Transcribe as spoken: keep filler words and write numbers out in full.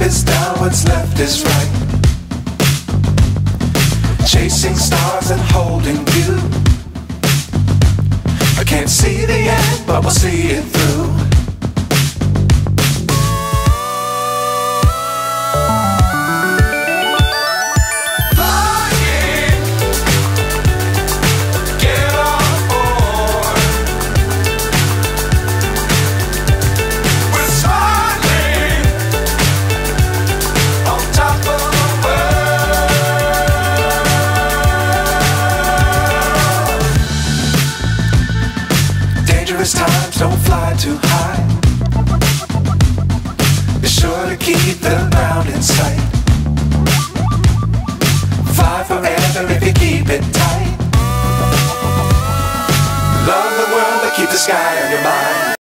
is down, what's left is right. Chasing stars and holding you. I can't see the end, but we'll see it through. Times don't fly too high. Be sure to keep the ground in sight. Fly forever if you keep it tight. Love the world but keep the sky on your mind.